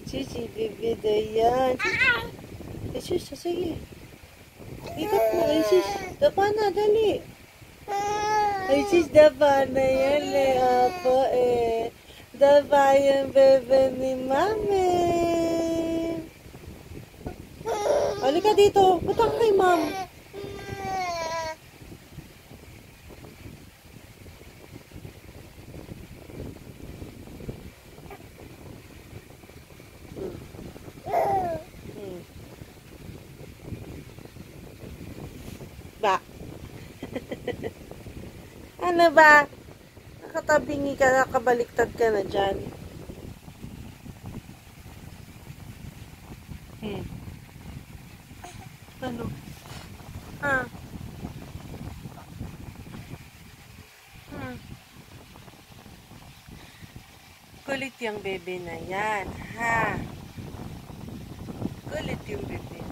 Si bebe Dayan. Ay, sus, sige. Ikot mo, ay, sus. Dapa na, dali. Ay, sus, dapa na yan Apo Dapa yung bebe ni Mami. Halika dito. Punta ka kay Mom. Ba? Ano ba? Nakatabingi ka, nakabaliktad ka na dyan. Ano? Kulit yung bebe na yan, ha? Kulit yung bebe.